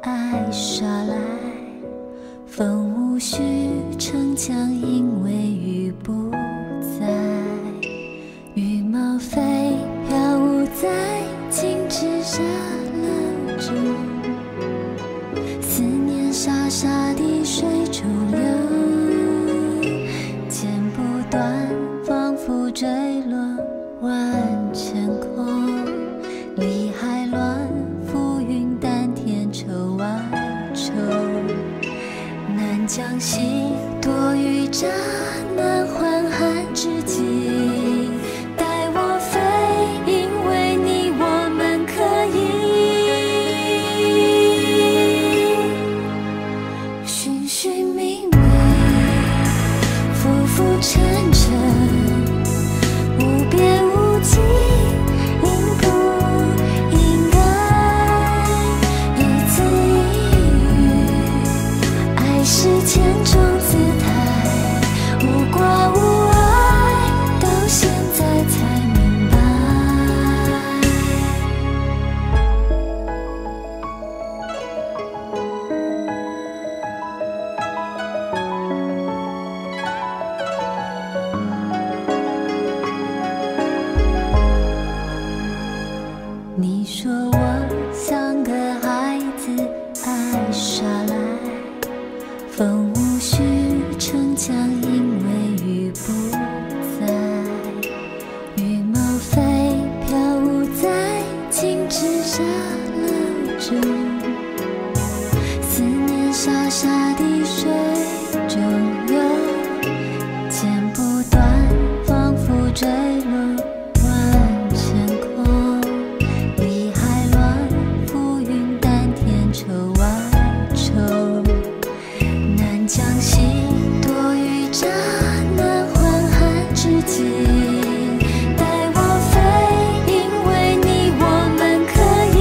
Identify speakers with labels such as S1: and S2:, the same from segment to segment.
S1: 爱杀来，风无须逞强，因为雨不在。羽毛飞飘舞在静止下了住，思念沙沙地水中流，剪不断，仿佛坠落万千空。离海乱，浮云淡添愁外愁。南疆西，多雨乍暖还寒之际，带我飞，因为你我们可以寻寻觅觅，浮浮沉沉，无边无际。是千种姿态，无挂无碍，到现在才明白。你说我像个孩子，爱耍赖。风无须逞强，因为雨不在。羽毛飞飘舞在静止下了住，思念沙沙地水中游，剪不断，仿佛坠落万千空。离海乱，浮云淡添愁外愁。江西，多雨乍暖还寒之际，带我飞，因为你我们可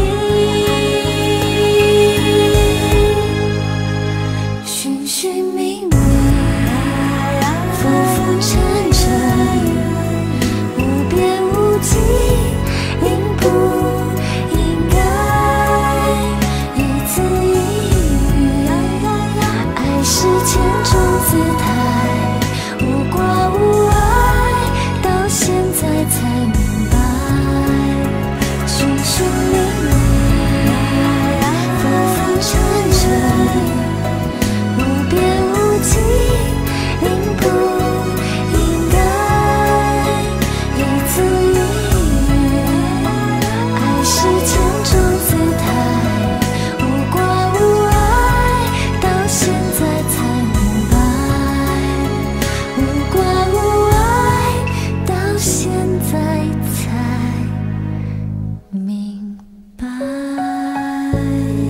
S1: 以寻寻觅觅，浮浮沉沉，无边无际，应不应该一字一语，爱是千种姿态，无挂无碍，到现在才明白。寻寻觅觅，浮浮沉沉，无边无际，应不应该一字一语，爱是千种姿态，无挂无碍，到现在才明白，无挂无碍，到现在才明白。